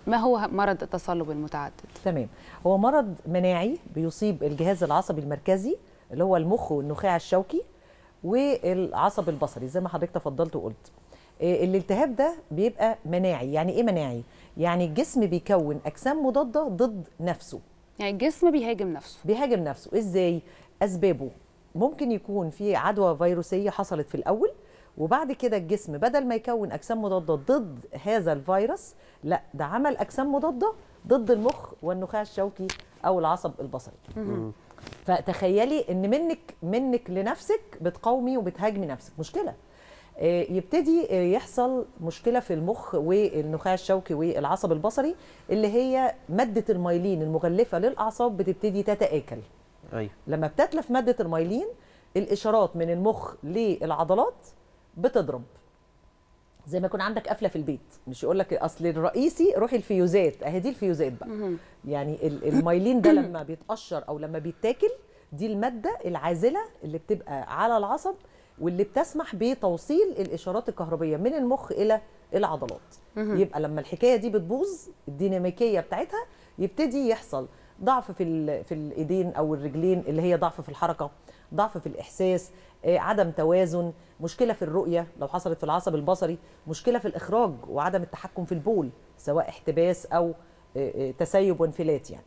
ما هو مرض التصلب المتعدد؟ تمام، هو مرض مناعي بيصيب الجهاز العصبي المركزي اللي هو المخ والنخاع الشوكي والعصب البصري زي ما حضرتك تفضلت وقلت. الالتهاب ده بيبقى مناعي. يعني ايه مناعي؟ يعني الجسم بيكون اجسام مضاده ضد نفسه. يعني الجسم بيهاجم نفسه. بيهاجم نفسه ازاي؟ اسبابه ممكن يكون في عدوى فيروسيه حصلت في الاول، وبعد كده الجسم بدل ما يكون اجسام مضاده ضد هذا الفيروس، لا ده عمل اجسام مضاده ضد المخ والنخاع الشوكي او العصب البصري. فتخيلي ان منك لنفسك بتقاومي وبتهاجمي نفسك، مشكله. يبتدي يحصل مشكله في المخ والنخاع الشوكي والعصب البصري، اللي هي ماده الميلين المغلفه للاعصاب بتبتدي تتآكل. ايوه. لما بتتلف ماده الميلين، الاشارات من المخ للعضلات بتضرب. زي ما يكون عندك قفله في البيت، مش يقول لك اصل الرئيسي روحي الفيوزات، اهي دي الفيوزات بقى. يعني الميلين ده لما بيتقشر او لما بيتاكل، دي الماده العازله اللي بتبقى على العصب واللي بتسمح بتوصيل الاشارات الكهربيه من المخ الى العضلات. يبقى لما الحكايه دي بتبوظ الديناميكيه بتاعتها، يبتدي يحصل ضعف في الايدين او الرجلين، اللي هي ضعف في الحركه، ضعف في الاحساس، عدم توازن، مشكله في الرؤيه لو حصلت في العصب البصري، مشكله في الاخراج وعدم التحكم في البول، سواء احتباس او تسيب وانفلات يعني.